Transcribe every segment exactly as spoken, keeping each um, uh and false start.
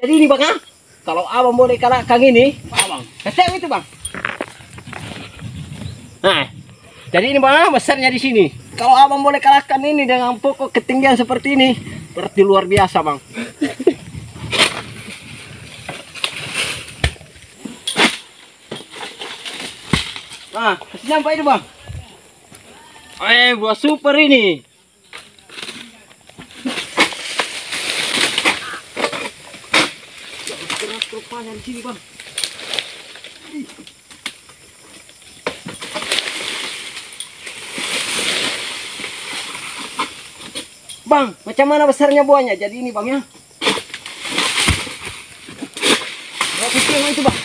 Jadi ini bang ya, kalau abang boleh kalahkan ini, abang, kecil itu bang. Nah, jadi ini bang, besarnya di sini. Kalau abang boleh kalahkan ini dengan pokok ketinggian seperti ini, berarti luar biasa bang. Nah, kasih nyampe itu bang. Eh, buah super ini. Keras rupanya di sini bang. Bang, macam mana besarnya buahnya? Jadi ini bang ya. Buah kecil itu bang.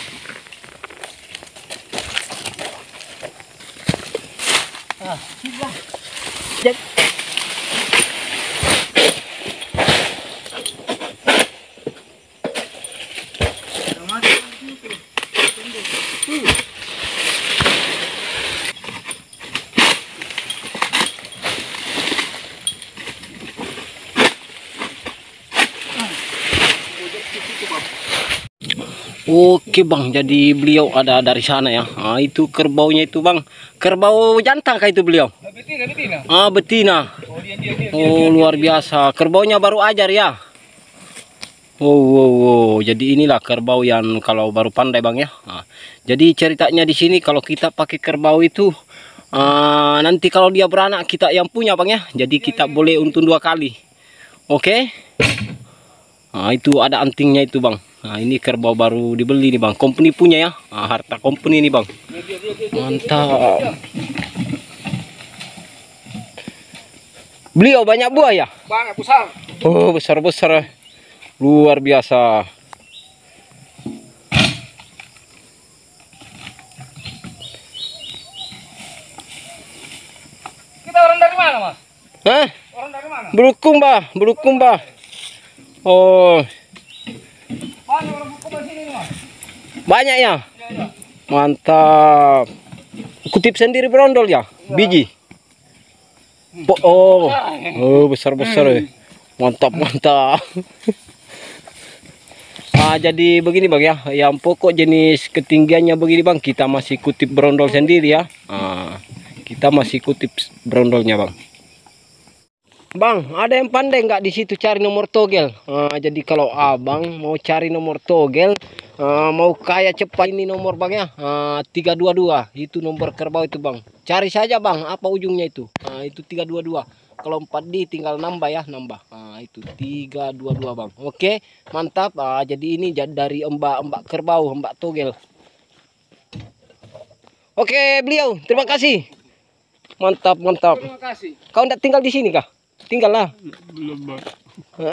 Ah, sudah. Jadi oke bang, jadi beliau ada dari sana ya. Ah, itu kerbaunya itu bang, kerbau jantan kah itu beliau? Betina, betina. Ah betina. Oh, dia, dia, dia, Oh dia, luar biasa, kerbaunya baru ajar ya. Oh, wow, wow. Jadi inilah kerbau yang kalau baru pandai bang ya. Ah, jadi ceritanya di sini kalau kita pakai kerbau itu, ah, nanti kalau dia beranak kita yang punya bang ya. Jadi kita boleh untung dua kali. Oke? Nah, itu ada antingnya itu bang. Nah, ini kerbau baru dibeli nih bang, company punya ya. Nah, harta company nih bang. Mantap. Beliau banyak buah ya? banyak besar. Oh, besar-besar. Luar biasa. Kita orang dari mana mas? Hah? Orang dari mana? Belukung bah, belukung bah. Oh, Banyak orang buku di sini mas. banyak ya? Ya, ya. Mantap. Kutip sendiri berondol ya? Biji. Po oh, oh besar-besar. Mantap, mantap. Ah, jadi begini bang ya, yang pokok jenis ketinggiannya begini bang, kita masih kutip berondol sendiri ya. Ah, kita masih kutip berondolnya bang. Bang, ada yang pandai nggak di situ cari nomor togel? Ah, jadi kalau abang mau cari nomor togel, ah, mau kaya cepat ini nomor bang ya, ah, tiga dua dua itu nomor kerbau itu bang. Cari saja bang, apa ujungnya itu? Ah, itu tiga dua dua. Kalau empat D tinggal nambah ya, nambah. Ah, itu tiga dua dua bang. Oke, mantap. Ah, jadi ini dari mbak-mbak kerbau, mbak togel. Oke, beliau, terima kasih. Mantap, mantap. Terima kasih. Kau tidak tinggal di sini kah? Tinggal lah. Belum bang.